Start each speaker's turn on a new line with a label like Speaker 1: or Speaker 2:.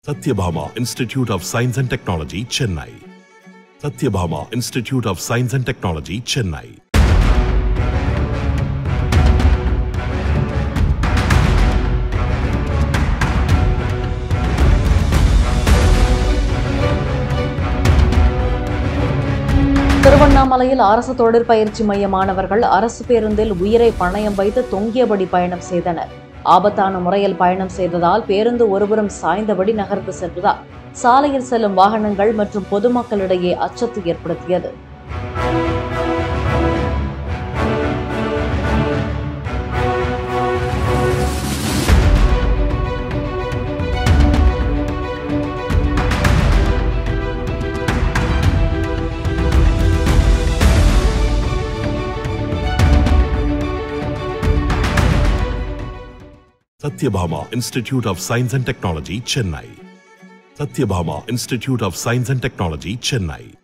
Speaker 1: Satyabhama Institute of Science and Technology, Chennai. Satyabhama Institute of Science and Technology, Chennai.
Speaker 2: திருவண்ணாமலையில் அரசு தொழிற்பயிற்சி மைய மாணவர்கள் அரசு பேருந்தில் உயிரை பணயம் வைத்து தொங்கியபடி பயணம் செய்தனர். ஆபத்தான முறையில் பயணம் செய்ததால் பேருந்து ஒருபுறம் சாய்ந்தபடி நகர்ந்து சென்றதால் சாலையில் செல்லும் வாகனங்கள் மற்றும் பொதுமக்களிடையே அச்சத்தை ஏற்படுத்தியது.
Speaker 1: Satyabhama Institute of Science and Technology, Chennai. Satyabhama Institute of Science and Technology, Chennai.